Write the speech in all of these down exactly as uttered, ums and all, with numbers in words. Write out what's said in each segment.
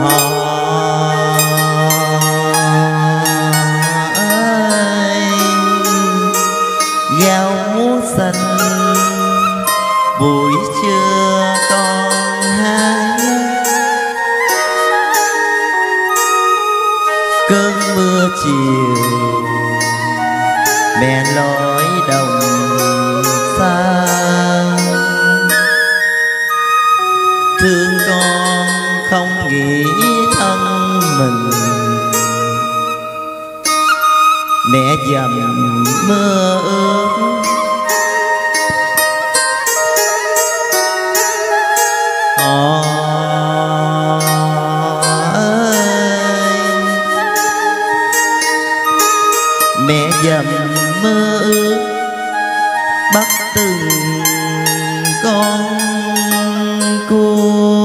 ơi gạo muối xanh buổi trưa con hái cơn mưa chiều mẹ lối đồng xa thương con không nghĩ thân mình mẹ dầm mơ ước họ ơi mẹ dầm mơ ước bắt từng con cua.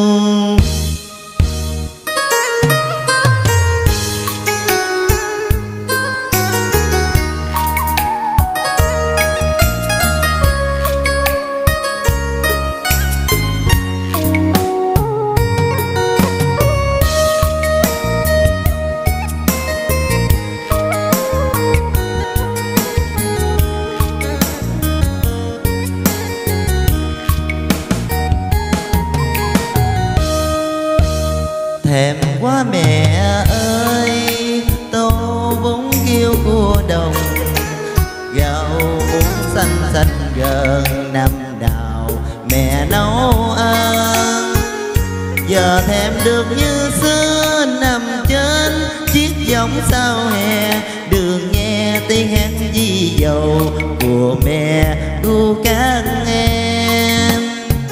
Thèm quá mẹ ơi tô bún kêu cua đồng gạo muối xanh xanh gần năm nào mẹ nấu ăn giờ thèm được như xưa nằm trên chiếc võng sau hè đường nghe tiếng hát di dầu của mẹ ru các em.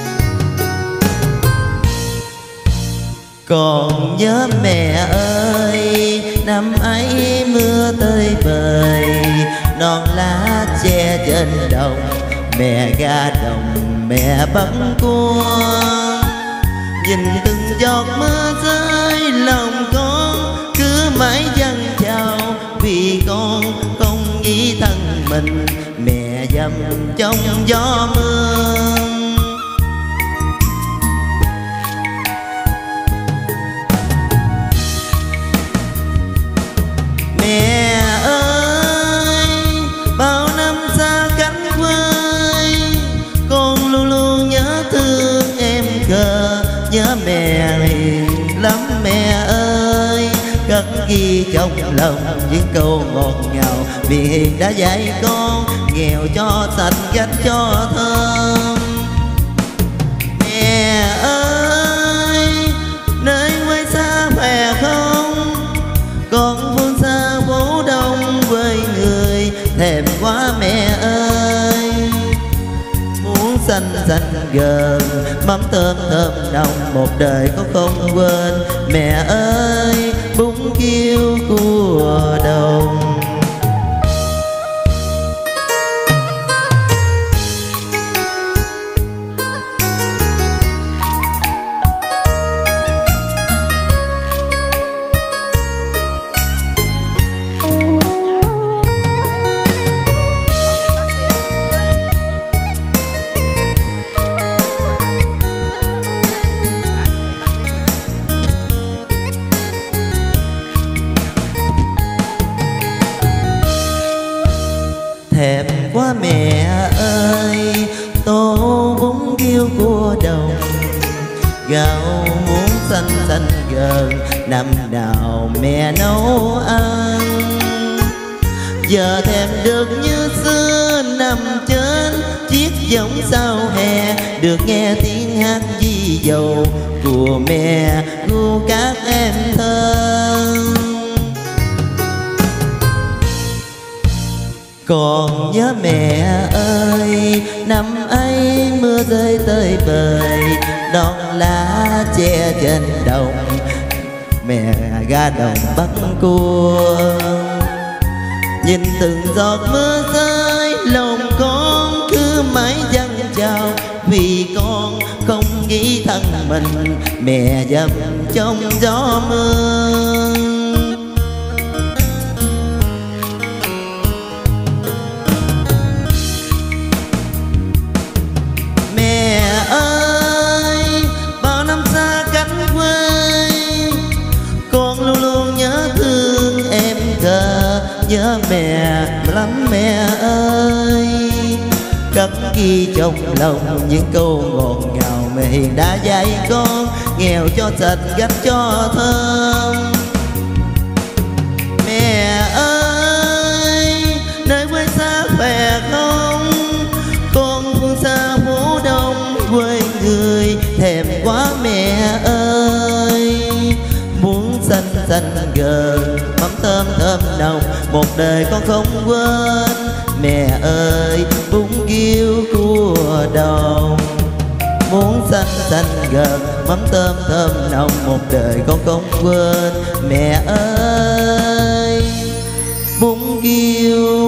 Còn nhớ mẹ ơi năm ấy mưa tơi bời non lá che trên đồng mẹ ga đồng mẹ bắt cua nhìn từng giọt mưa rơi lòng con cứ mãi dâng trào vì con không nghĩ thân mình mẹ dầm trong gió mưa. Mẹ ơi bao năm xa cánh quê con luôn luôn nhớ thương em khờ nhớ mẹ hiền lắm mẹ ơi cất ghi trong lòng những câu ngọt ngào vì hiền đã dạy con nghèo cho sạch gánh cho thơm. Mẹ ơi nơi quê xa mẹ không con phương xa phố đông với người thèm quá mẹ ơi muốn xanh xanh gần mắm tôm thơm nồng một đời có không quên mẹ ơi bún kêu cua đồng. Thèm quá mẹ ơi tô bún kêu cua đồng gạo muối xanh xanh gần năm nào mẹ nấu ăn giờ thèm được như xưa nằm trên chiếc võng sau hè được nghe tiếng hát di dầu của mẹ ru các em thơ. Còn nhớ mẹ ơi năm ấy mưa rơi tơi bời non lá che trên đồng mẹ ga đồng bắt cua nhìn từng giọt mưa rơi lòng con cứ mãi dâng trào vì con không nghĩ thân mình mẹ dầm trong gió mưa. Mẹ ơi bao năm xa cánh quê nhớ mẹ lắm mẹ ơi. Cất ghi trong lòng những câu ngọt ngào mẹ hiền đã dạy con, nghèo cho sạch gánh cho thơm. Mẹ ơi nơi quê xa khỏe không, con phương xa phố đông quê người thèm quá mẹ ơi. Muốn xanh xanh gần mắm thơm thơm nồng, một đời con không quên. Mẹ ơi bún kiêu cua đồng, muốn xanh xanh gần mắm thơm thơm nồng, một đời con không quên. Mẹ ơi bún kiêu